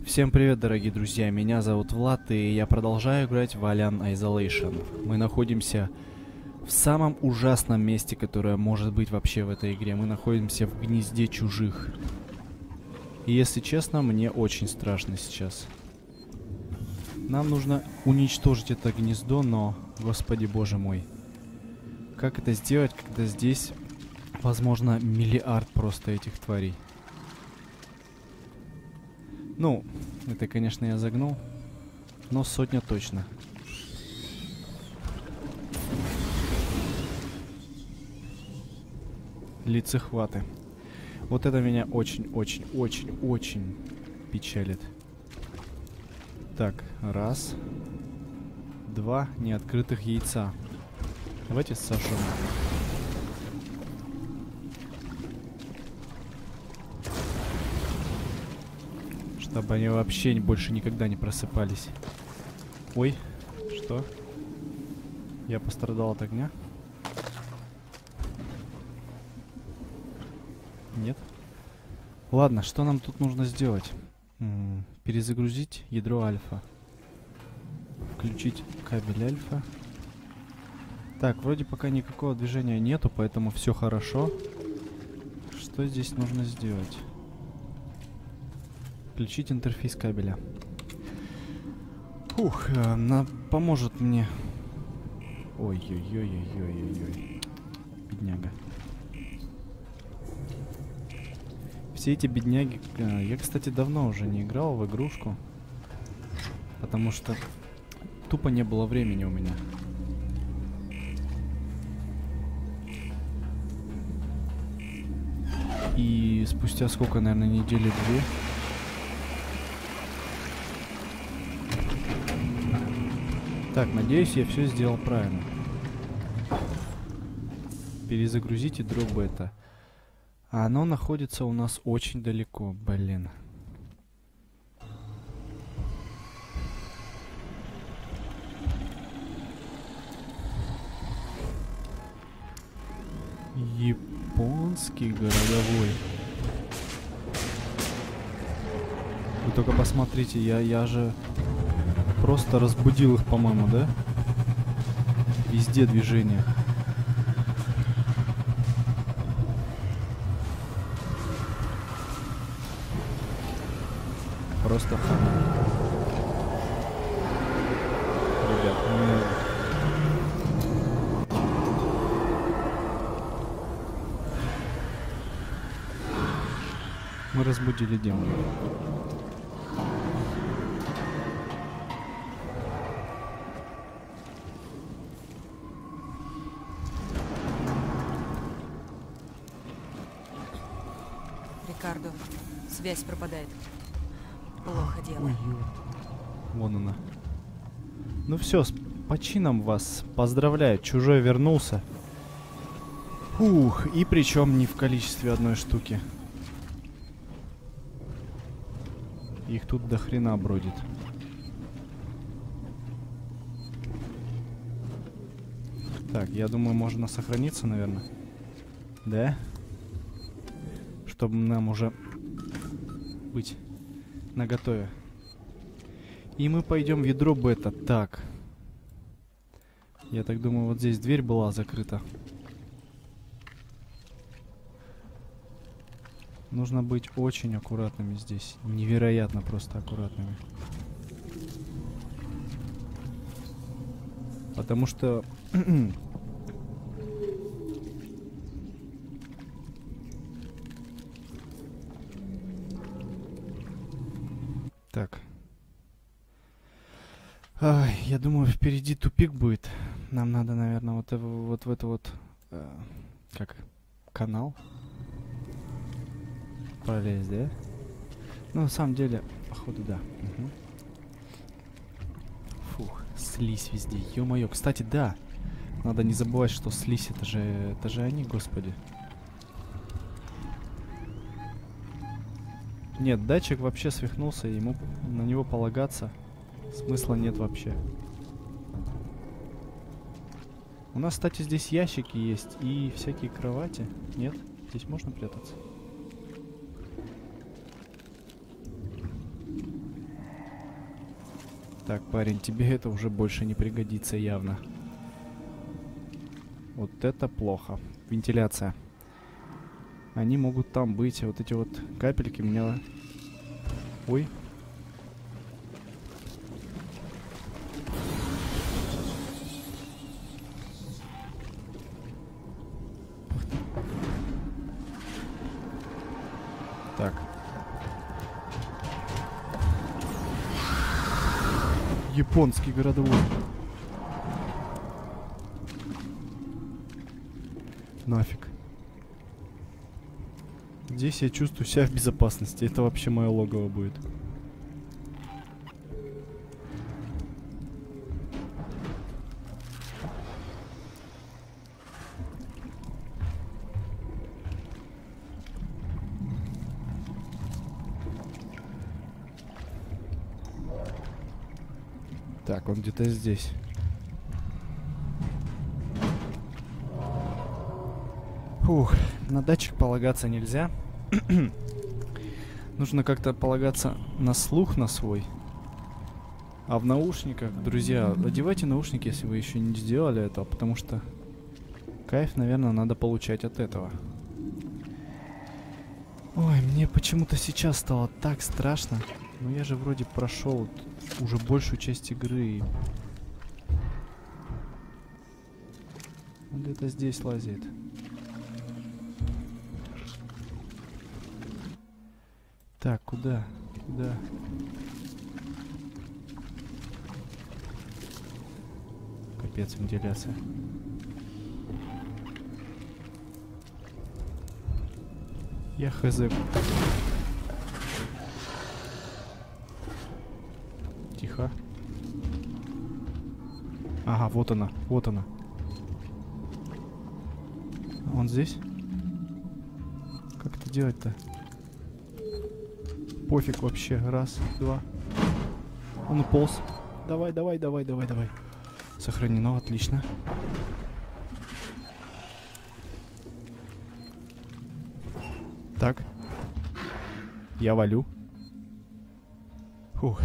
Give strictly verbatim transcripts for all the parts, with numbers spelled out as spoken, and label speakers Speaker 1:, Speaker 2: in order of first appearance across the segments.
Speaker 1: Всем привет, дорогие друзья, меня зовут Влад, и я продолжаю играть в Alien Isolation. Мы находимся в самом ужасном месте, которое может быть вообще в этой игре. Мы находимся в гнезде чужих. И если честно, мне очень страшно сейчас. Нам нужно уничтожить это гнездо, но, господи боже мой. Как это сделать, когда здесь, возможно, миллиард просто этих тварей? Ну, это, конечно, я загнул, но сотня точно. Лицехваты. Вот это меня очень-очень-очень-очень печалит. Так, раз. Два неоткрытых яйца. Давайте сожжем. Чтобы они вообще больше никогда не просыпались. Ой, что? Я пострадал от огня? Нет? Ладно, что нам тут нужно сделать? М-м, перезагрузить ядро альфа. Включить кабель альфа. Так, вроде пока никакого движения нету, поэтому все хорошо. Что здесь нужно сделать? Включить интерфейс кабеля. Фух, она поможет мне. Ой-ой-ой-ой-ой-ой-ой. Бедняга. Все эти бедняги... Я, кстати, давно уже не играл в игрушку. Потому что тупо не было времени у меня. И спустя сколько, наверное, недели-две... Так, надеюсь, я все сделал правильно. Перезагрузите ядро бета. А оно находится у нас очень далеко, блин. Японский городовой. Вы только посмотрите, я, я же... Просто разбудил их, по-моему, да? Везде движение. Просто хана. Ребят, мы... Мы разбудили демона.
Speaker 2: Рикардо, связь пропадает. Плохо дело.
Speaker 1: Ой, ё. Вон она. Ну все, с почином вас. Поздравляю, чужой вернулся. Ух, и причем не в количестве одной штуки. Их тут до хрена бродит. Так, я думаю, можно сохраниться, наверное. Да? Чтобы нам уже быть наготове. И мы пойдем в ядро бета. Так. Я так думаю, вот здесь дверь была закрыта. Нужно быть очень аккуратными здесь. Невероятно просто аккуратными. Потому что... Так. Ай, я думаю, впереди тупик будет. Нам надо, наверное, вот, вот в это вот... Э, как? Канал? Пролезть, да? Ну, на самом деле, походу, да. Угу. Фух, слизь везде. Ё-моё. Кстати, да. Надо не забывать, что слизь, это же... Это же они, господи. Нет, датчик вообще свихнулся, и ему на него полагаться смысла нет вообще. У нас, кстати, здесь ящики есть и всякие кровати. Нет? Здесь можно прятаться? Так, парень, тебе это уже больше не пригодится явно. Вот это плохо. Вентиляция. Они могут там быть. А вот эти вот капельки меня... Ой. Так. Японский городовой. Нафиг. Здесь я чувствую себя в безопасности. Это вообще мое логово будет. Так, он где-то здесь. Фух, на датчик полагаться нельзя. Нужно как-то полагаться на слух на свой. А в наушниках, друзья, одевайте наушники, если вы еще не сделали этого, потому что кайф, наверное, надо получать от этого. Ой, мне почему-то сейчас стало так страшно. Но я же вроде прошел уже большую часть игры. Он где-то здесь лазит. Так, куда? Куда? Капец, вентиляция. Я хз. Тихо. Ага, вот она, вот она. Он здесь? Как это делать-то? Пофиг вообще. Раз, два. Он уполз. Давай, давай, давай, давай, давай. Сохранено, отлично. Так. Я валю. Фух.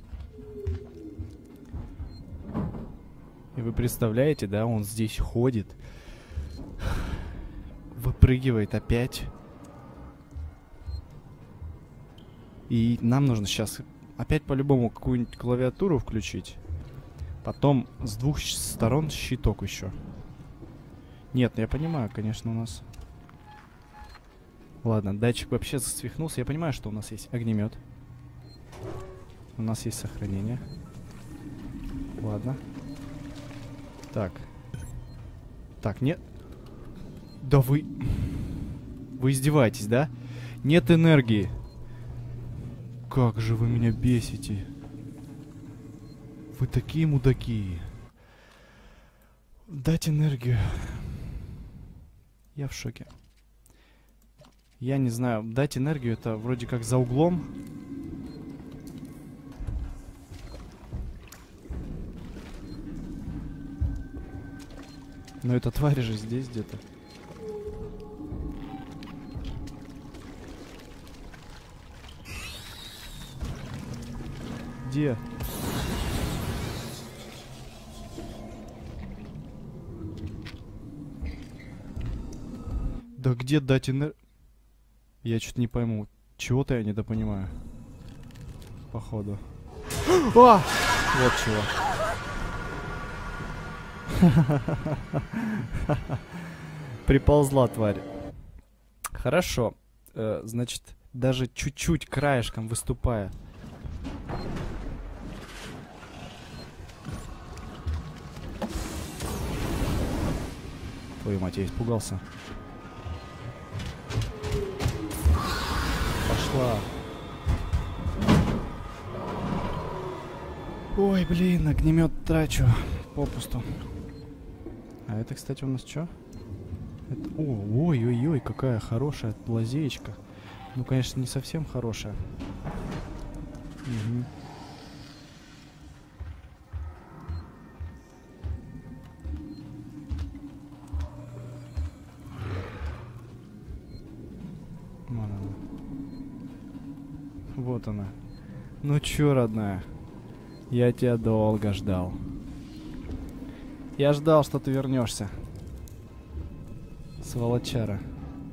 Speaker 1: И вы представляете, да, он здесь ходит. Выпрыгивает опять. И нам нужно сейчас опять по-любому какую-нибудь клавиатуру включить. Потом с двух сторон щиток еще. Нет, я понимаю, конечно, у нас... Ладно, датчик вообще засвихнулся. Я понимаю, что у нас есть огнемет. У нас есть сохранение. Ладно. Так. Так, нет. Да вы... Вы издеваетесь, да? Нет энергии. Как же вы меня бесите. Вы такие мудаки. Дать энергию. Я в шоке. Я не знаю, дать энергию это вроде как за углом. Но эта тварь же здесь где-то. Где? Да где дать энергию? Я что-то не пойму. Чего-то я недопонимаю. Походу. А! Вот чего. Приползла тварь. Хорошо. Э, значит, даже чуть-чуть краешком выступая. Твою мать, я испугался. Пошла. Ой, блин, огнемет трачу попусту. А это, кстати, у нас что? Это... Ой-ой-ой, какая хорошая лазеечка. Ну, конечно, не совсем хорошая. Угу. Вон она. Вот она. Ну чё, родная? Я тебя долго ждал. Я ждал, что ты вернешься. Сволочара.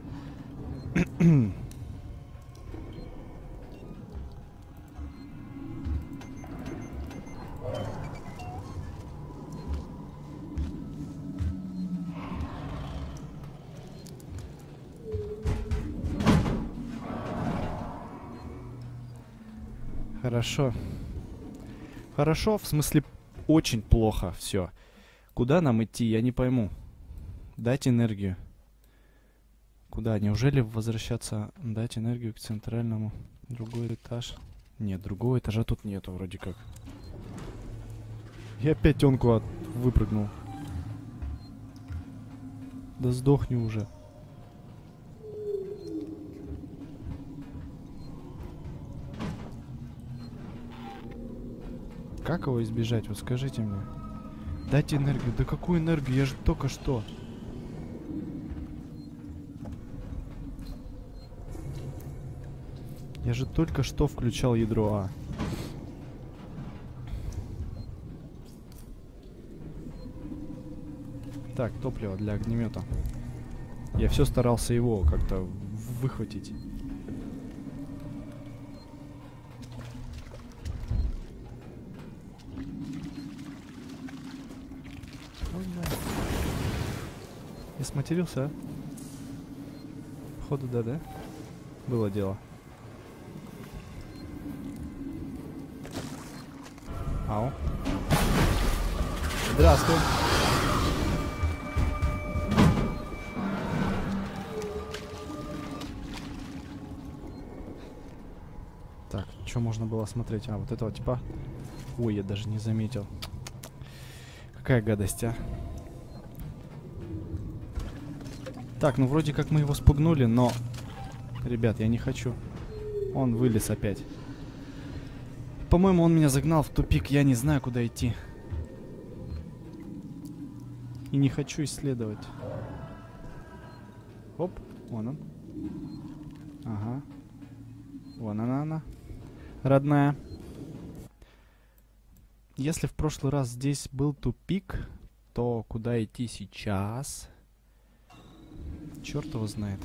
Speaker 1: Хорошо. Хорошо, в смысле, очень плохо все. Куда нам идти, я не пойму. Дать энергию. Куда? Неужели возвращаться? Дать энергию к центральному. Другой этаж. Нет, другого этажа тут нету вроде как. Я опять тёнку от... выпрыгнул. Да сдохни уже. Как его избежать? Вот скажите мне. Дайте энергию. Да какую энергию? Я же только что... Я же только что включал ядро А. Так, топливо для огнемета. Я все старался его как-то выхватить. Ой, да. Я сматерился, а? Походу, да, да? Было дело. Ау. Здравствуй. Так, что можно было смотреть? А, вот этого типа. Ой, я даже не заметил. Какая гадость, а. Так, ну вроде как мы его спугнули, но... Ребят, я не хочу. Он вылез опять. По-моему, он меня загнал в тупик. Я не знаю, куда идти. И не хочу исследовать. Оп, вон он. Ага. Вон она, она. Родная. Если в прошлый раз здесь был тупик, то куда идти сейчас? Черт его знает.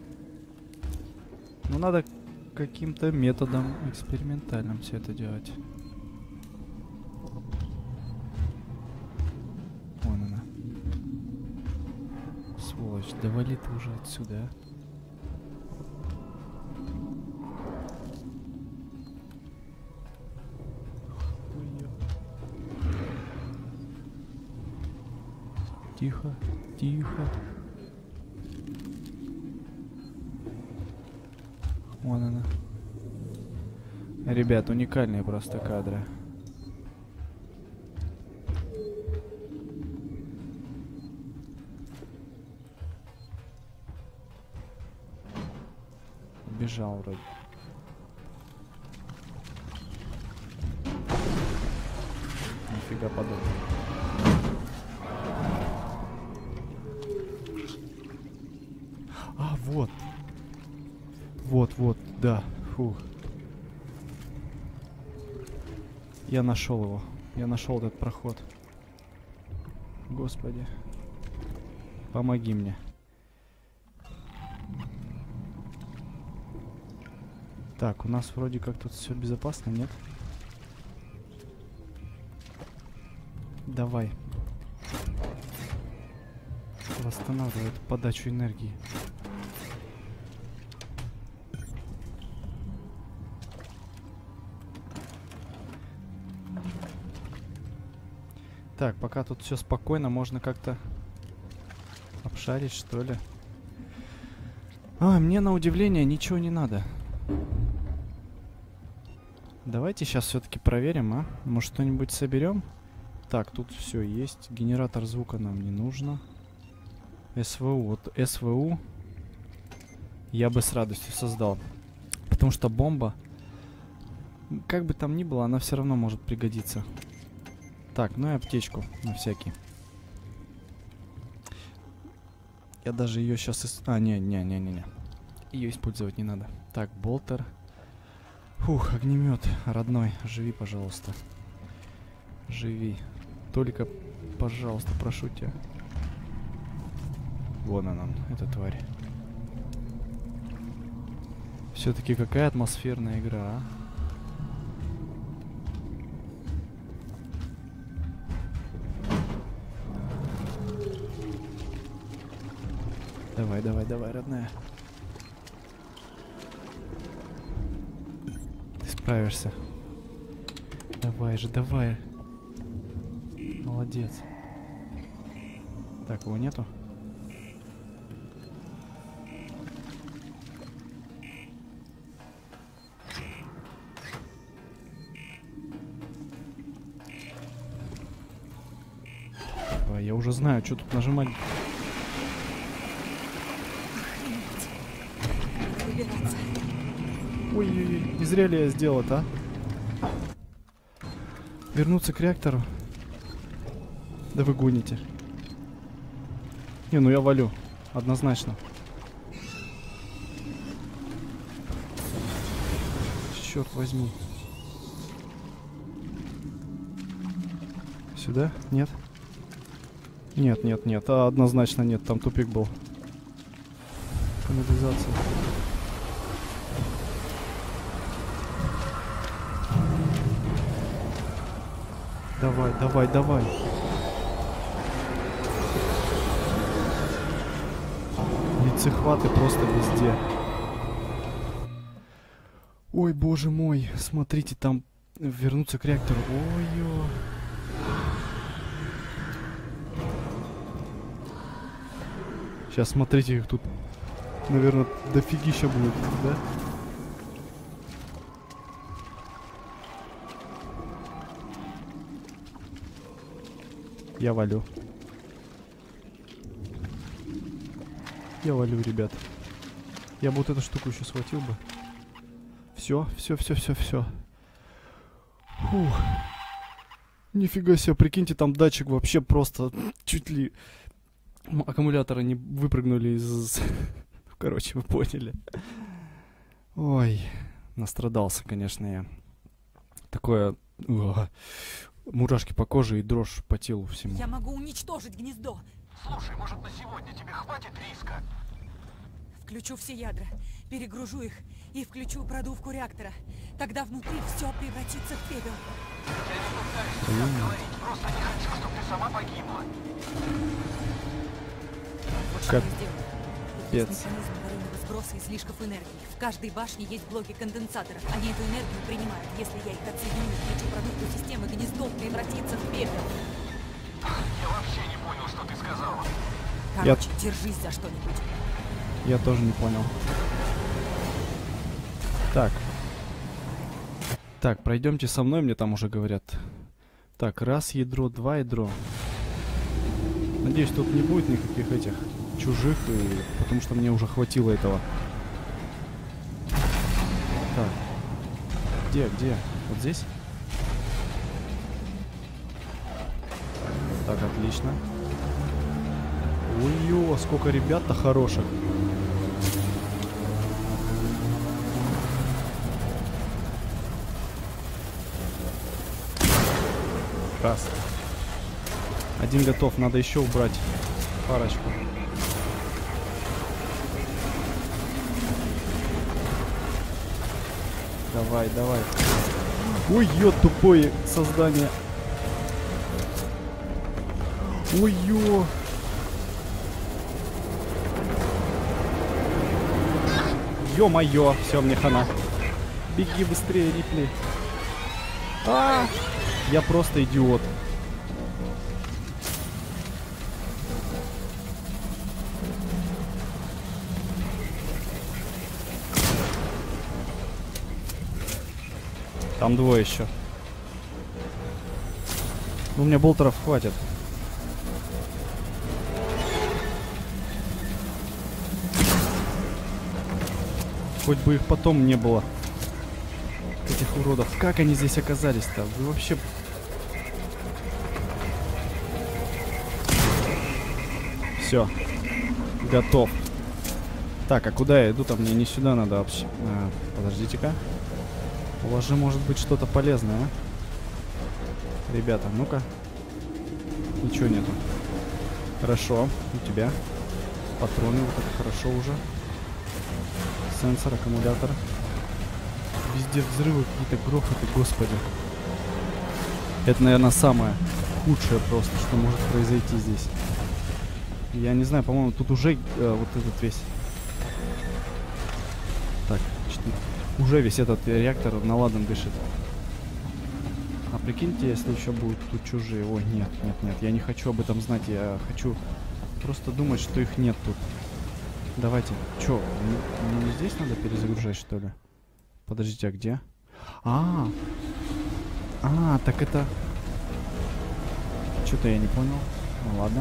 Speaker 1: Ну, надо... каким-то методом экспериментальным все это делать. Вон она. Сволочь, да вали ты уже отсюда, а. Тихо, тихо. Вон она. Ребят, уникальные просто кадры. Бежал вроде. Нифига подобного. А, вот. Вот, вот, да. Фух. Я нашел его. Я нашел этот проход. Господи. Помоги мне. Так, у нас вроде как тут все безопасно, нет? Давай. Восстанавливает подачу энергии. Так, пока тут все спокойно, можно как-то обшарить, что ли. А, мне на удивление ничего не надо. Давайте сейчас все-таки проверим, а? Может, что-нибудь соберем? Так, тут все есть. Генератор звука нам не нужно. СВУ. Вот СВУ я бы с радостью создал. Потому что бомба, как бы там ни было, она все равно может пригодиться. Так, ну и аптечку на всякий. Я даже ее сейчас... Ис... А, не-не-не-не-не. Ее использовать не надо. Так, болтер. Фух, огнемет родной. Живи, пожалуйста. Живи. Только, пожалуйста, прошу тебя. Вон она, эта тварь. Все-таки какая атмосферная игра, а? Давай, давай, давай, родная. Ты справишься. Давай же, давай. Молодец. Так, его нету? Давай, я уже знаю, что тут нажимать. Ой-ой-ой, не зря ли я сделал это, а? Вернуться к реактору? Да вы гоните. Не, ну я валю. Однозначно. Черт возьми. Сюда? Нет? Нет, нет, нет. А, однозначно нет. Там тупик был. Канализация. Давай, давай, давай. Лицехваты просто везде. Ой, боже мой. Смотрите, там вернуться к реактору. Ой-ё. Сейчас, смотрите, их тут, наверное, дофигища будет, да? Я валю. Я валю, ребят. Я бы вот эту штуку еще схватил бы. Все, все, все, все, все. Фух. Нифига себе, прикиньте, там датчик вообще просто чуть ли аккумуляторы не выпрыгнули из... Короче, вы поняли. Ой, настрадался, конечно, я. Такое... О, мурашки по коже и дрожь по телу всему.
Speaker 2: Я могу уничтожить гнездо.
Speaker 3: Слушай, может, на сегодня тебе хватит риска?
Speaker 2: Включу все ядра, перегружу их и включу продувку реактора. Тогда внутри все превратится в пепел.
Speaker 3: Я не пытаюсь тебя говорить, просто не хочу, чтобы ты сама погибла.
Speaker 2: Вот что
Speaker 1: Как?
Speaker 2: я сделаю.
Speaker 1: Пец.
Speaker 2: Есть механизм аварийного сброса излишков энергии. В каждой башне есть блоки конденсаторов. Они эту энергию принимают. Если я их отсоединю и включу продукцию системы, гнездо превратится в пепел.
Speaker 3: Я вообще не понял, что ты сказала.
Speaker 2: Короче, держись за что-нибудь.
Speaker 1: Я тоже не понял. Так. Так, пройдемте со мной, мне там уже говорят. Так, раз ядро, два ядро. Надеюсь, тут не будет никаких этих чужих, и... потому что мне уже хватило этого. Так. Где, где? Вот здесь? Так, отлично. Ой-ё, сколько ребят-то хороших. Раз. Один готов, надо еще убрать парочку. Давай, давай. Ой-ё, тупое создание. Ой-ё. Ё-моё, все, мне хана. Беги быстрее, Рипли. А, -а, а Я просто идиот. Там двое еще. Ну, у меня болтеров хватит. Хоть бы их потом не было. Этих уродов. Как они здесь оказались-то? Вы вообще... Все. Готов. Так, а куда я иду? Там мне не сюда надо вообще. А, подождите-ка. Положи, может быть, что-то полезное, а? Ребята, ну-ка. Ничего нету. Хорошо. У тебя. Патроны. Вот это хорошо уже. Сенсор, аккумулятор. Везде взрывы, какие-то грохоты, господи. Это, наверное, самое худшее просто, что может произойти здесь. Я не знаю, по-моему, тут уже э, вот этот весь... Так, четыре. Уже весь этот реактор на ладан дышит. А прикиньте, если еще будут тут чужие. Ой, нет, нет, нет, я не хочу об этом знать. Я хочу просто думать, что их нет тут. Давайте. Чё, мне, мне здесь надо перезагружать, что ли? Подождите, а где? А, а, так это... Что-то я не понял. Ну ладно.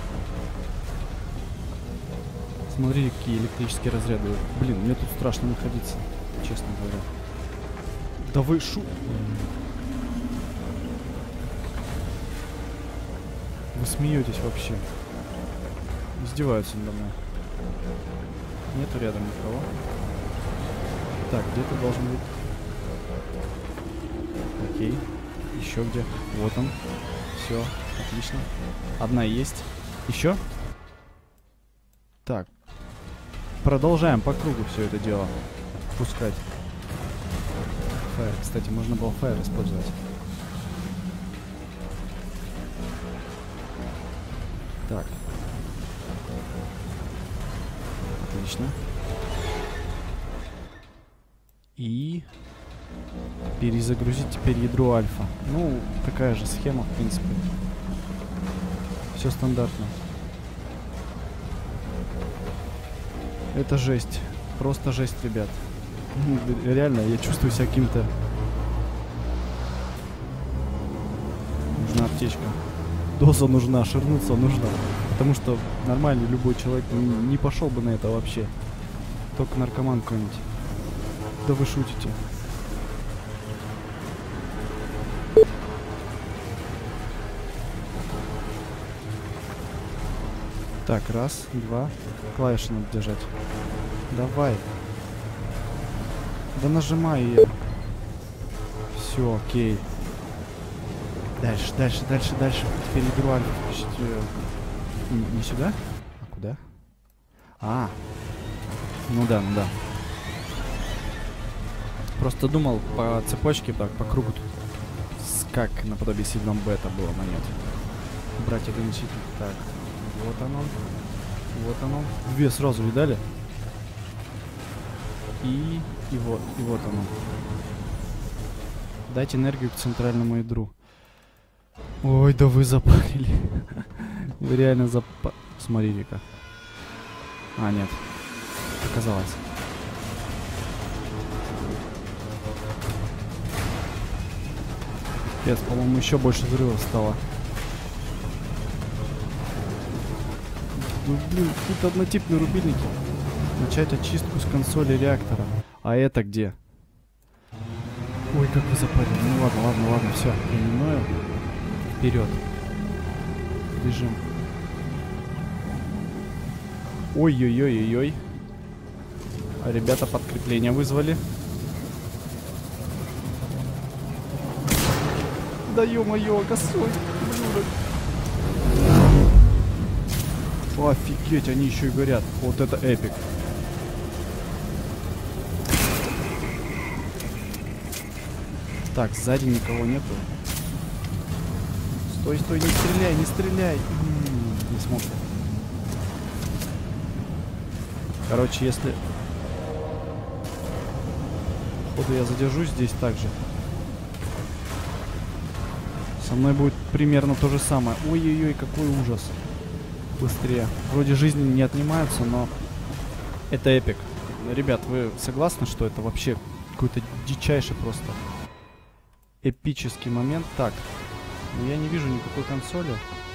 Speaker 1: Смотри, какие электрические разряды. Блин, мне тут страшно находиться, честно говоря. Да вы шу... Вы смеетесь вообще. Издеваются надо мной. Нету рядом никого. Так, где-то должен быть. Окей. Еще где? Вот он. Все, отлично. Одна есть. Еще? Так. Продолжаем по кругу все это дело пускать. Фаер. Кстати, можно было фаер использовать. Так. Отлично. И перезагрузить теперь ядро альфа. Ну, такая же схема, в принципе. Все стандартно. Это жесть. Просто жесть, ребят. Реально, я чувствую себя каким-то... Нужна аптечка. Доза нужна, ширнуться нужно. Потому что нормальный любой человек не пошел бы на это вообще. Только наркоман какой-нибудь. Да вы шутите. Так, раз, два. Клавиши надо держать. Давай. Да нажимай ее. Все, окей. Дальше, дальше, дальше, дальше. Теперь ядро альфа включить. Не, не сюда? А куда? А. Ну да, ну да. Просто думал по цепочке, так, по кругу тут. Как наподобие седьмом бета было, но нет. Убрать ограничитель. Так. Вот оно. Вот оно. Две сразу видали? И, и вот, и вот оно. Дать энергию к центральному ядру. Ой, да вы запарили. Вы реально запа... Смотрите-ка. А, нет. Оказалось. Пес, по-моему, еще больше взрывов стало. Ну, блин, какие-то однотипные рубильники. Начать очистку с консоли реактора. А это где? Ой, как вы запарили. Ну ладно, ладно, ладно, все. Я не ною. Вперед. Бежим. Ой-ой-ой-ой-ой. А ребята подкрепление вызвали. Да ё-моё, косой. Офигеть, они еще и горят. Вот это эпик. Так, сзади никого нету. Стой, стой, не стреляй, не стреляй. М-м, не смог. Короче, если... Походу я задержусь здесь также. Со мной будет примерно то же самое. Ой-ой-ой, какой ужас. Быстрее. Вроде жизни не отнимаются, но это эпик. Ребят, вы согласны, что это вообще какой-то дичайший просто эпический момент? Так, я не вижу никакой консоли.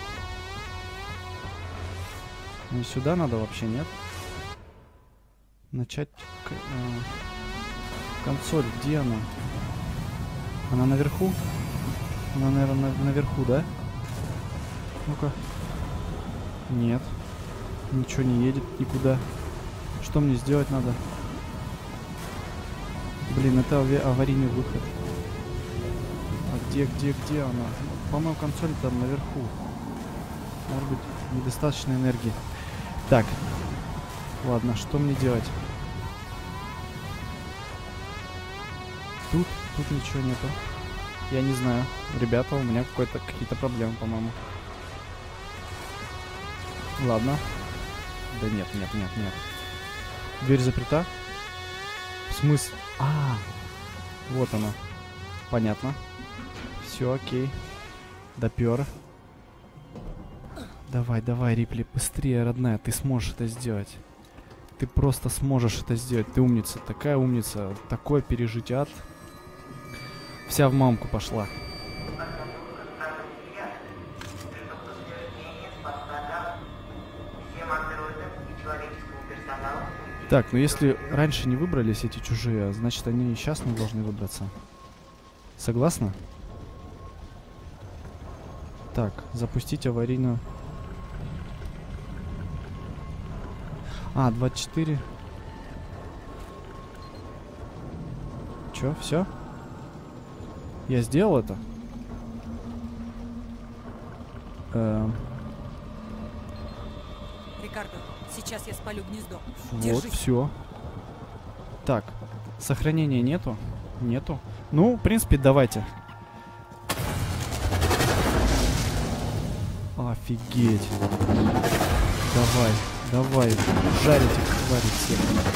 Speaker 1: Мне сюда надо вообще, нет? Начать... Э, консоль, где она? Она наверху? Она, наверное, на, наверху, да? Ну-ка. Нет. Ничего не едет никуда. Что мне сделать надо? Блин, это аварийный выход. А Где, где, где она? По-моему, консоль там наверху. Может быть, недостаточно энергии. Так. Ладно, что мне делать? Тут, тут ничего нету. Я не знаю. Ребята, у меня какой-то какие-то проблемы, по-моему. Ладно. Да нет, нет, нет, нет. Дверь заперта? В смысле? А, вот она. Понятно. Все, окей. Допер. Давай, давай, Рипли, быстрее, родная, ты сможешь это сделать. Ты просто сможешь это сделать. Ты умница, такая умница. Такое пережить ад. Вся в мамку пошла. Так, ну если раньше не выбрались эти чужие, значит они и сейчас не должны выбраться. Согласна? Так, запустить аварийную. А, двадцать четыре. Чё, все? Я сделал это? Эм.
Speaker 2: Рикардо, сейчас я спалю гнездо.
Speaker 1: Вот,
Speaker 2: Держись.
Speaker 1: все. Так, сохранения нету? Нету. Ну, в принципе, давайте. Офигеть. Давай, давай, жарить их, тварей всех.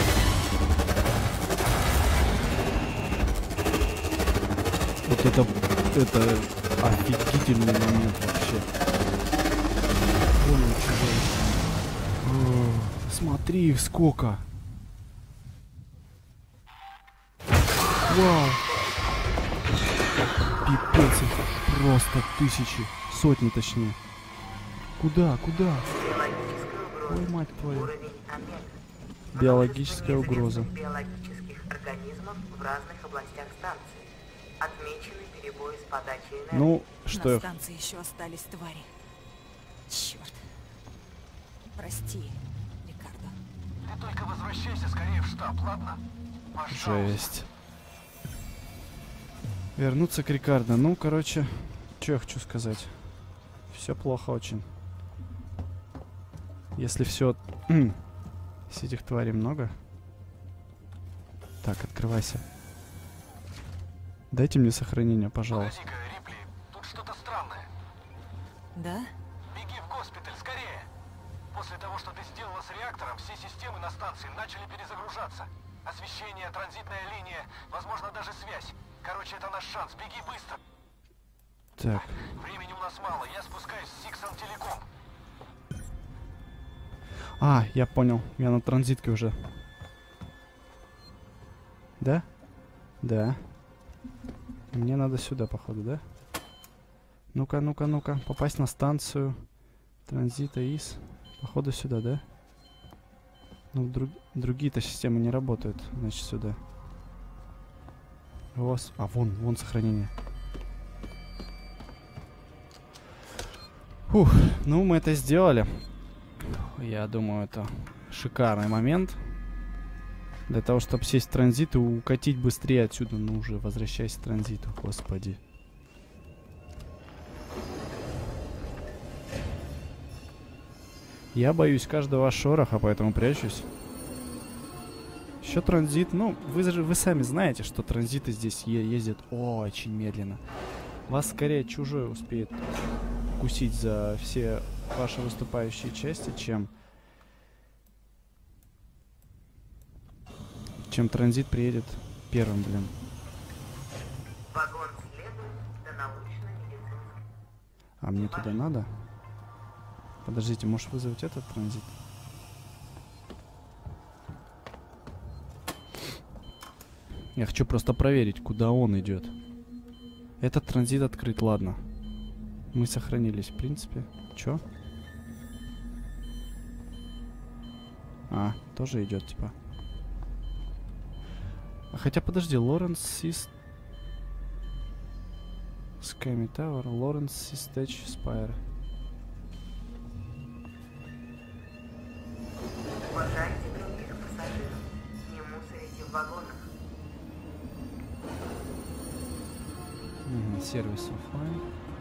Speaker 1: Вот это, это офигительный момент вообще. Вон он чужой. О, смотри их сколько. Вау. Пипец их. Просто тысячи. Сотни точнее. Куда? Куда? Ой, мать твою. Биологическая угроза.
Speaker 4: Биологических организмов в разных областях станции. Отмечены перебои с подачей энергии.
Speaker 1: Ну, что
Speaker 2: На
Speaker 1: их?
Speaker 2: станции еще остались твари. Черт. Прости, Рикардо.
Speaker 3: Ты только возвращайся скорее в штаб, ладно? Пожалуйста.
Speaker 1: Жесть. Вернуться к Рикардо. Ну, короче, что я хочу сказать. Все плохо очень. Если все... С этих тварей много. Так, открывайся. Дайте мне сохранение, пожалуйста.
Speaker 3: Погоди-ка, Рипли, тут что-то странное.
Speaker 2: Да?
Speaker 3: Беги в госпиталь, скорее! После того, что ты сделала с реактором, все системы на станции начали перезагружаться. Освещение, транзитная линия, возможно, даже связь. Короче, это наш шанс, беги быстро.
Speaker 1: Так.
Speaker 3: Времени у нас мало, я спускаюсь с Сиксон Телеком.
Speaker 1: А, я понял. Я на транзитке уже. Да? Да. Мне надо сюда, походу, да? Ну-ка, ну-ка, ну-ка. Попасть на станцию транзита ИС. Походу сюда, да? Ну, друг... другие-то системы не работают. Значит, сюда. Вос... А, вон, вон сохранение. Фух, ну мы это сделали. Я думаю, это шикарный момент. Для того, чтобы сесть в транзит и укатить быстрее отсюда. Ну уже, возвращайся к транзиту, господи. Я боюсь каждого шороха, поэтому прячусь. Еще транзит. Ну, вы же вы сами знаете, что транзиты здесь е ездят очень медленно. Вас скорее чужой успеет кусить за все ваши выступающие части, чем... Чем транзит приедет первым, блин.
Speaker 4: Вагон следует до научно-медицинской.
Speaker 1: А мне туда надо? Подождите, можешь вызвать этот транзит? Я хочу просто проверить, куда он идет. Этот транзит открыт, ладно. Мы сохранились, в принципе. Чё? А, тоже идет, типа. А хотя, подожди, Лоренс Сис... Скайми Тауэр, Лоренс Систеч Спайр.
Speaker 4: Уважайте других пассажиров. Не мусорите в вагонах.
Speaker 1: сервис оффлайн.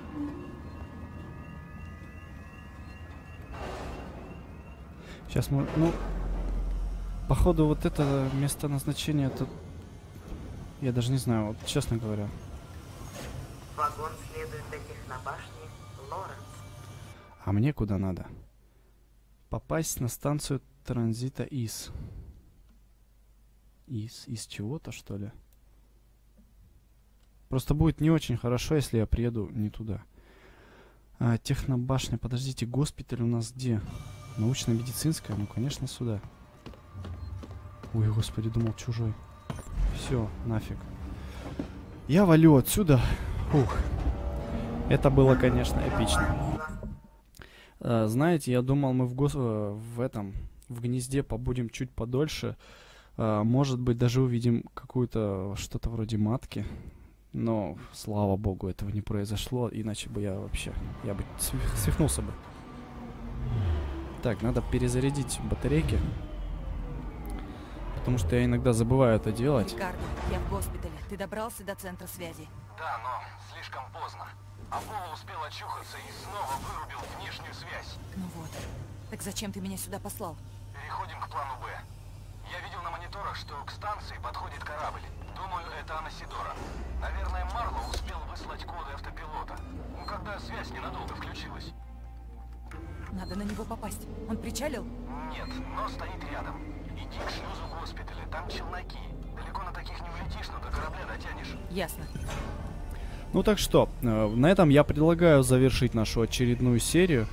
Speaker 1: Сейчас мы, ну, походу вот это место назначения тут, я даже не знаю, вот честно говоря.
Speaker 4: Вагон следует до технобашни Лоренс.
Speaker 1: А мне куда надо? Попасть на станцию транзита ИС. ИС? Из чего-то, что ли? Просто будет не очень хорошо, если я приеду не туда. А, технобашня, подождите, госпиталь у нас где? Научно-медицинская? Ну, конечно, сюда. Ой, господи, думал, чужой. Все, нафиг. Я валю отсюда. Фух. Это было, конечно, эпично. А, знаете, я думал, мы в, гос... в этом, в гнезде побудем чуть подольше. А, может быть, даже увидим какую-то, что-то вроде матки. Но, слава богу, этого не произошло, иначе бы я вообще, я бы свихнулся бы. Так, надо перезарядить батарейки. Потому что я иногда забываю это делать.
Speaker 2: Рикардо, я в госпитале. Ты добрался до центра связи?
Speaker 3: Да, но слишком поздно. Аполло успел очухаться и снова вырубил внешнюю связь.
Speaker 2: Ну вот. Так зачем ты меня сюда послал?
Speaker 3: Переходим к плану Б. Я видел на мониторах, что к станции подходит корабль. Думаю, это Анасидора. Наверное, Марло успел выслать коды автопилота. Ну, когда связь ненадолго включилась.
Speaker 2: Надо на него попасть. Он причалил?
Speaker 3: Нет, но стоит рядом. Иди к шлюзу госпиталя, там челноки. Далеко на таких не улетишь, но до корабля дотянешь.
Speaker 2: Ясно.
Speaker 1: Ну так что, э, на этом я предлагаю завершить нашу очередную серию.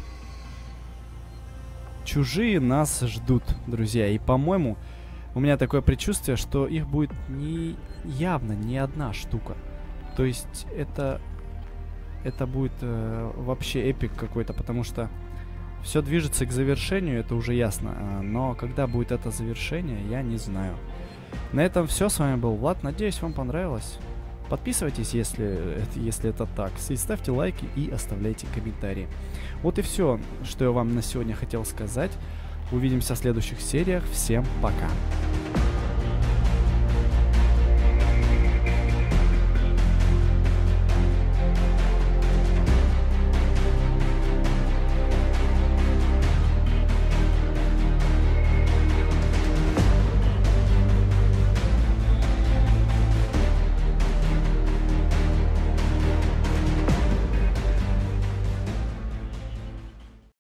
Speaker 1: Чужие нас ждут, друзья. И, по-моему, у меня такое предчувствие, что их будет не явно не одна штука. То есть это, это будет э, вообще эпик какой-то, потому что все движется к завершению, это уже ясно. Но когда будет это завершение, я не знаю. На этом все. С вами был Влад. Надеюсь, вам понравилось. Подписывайтесь, если, если это так. И ставьте лайки и оставляйте комментарии. Вот и все, что я вам на сегодня хотел сказать. Увидимся в следующих сериях. Всем пока.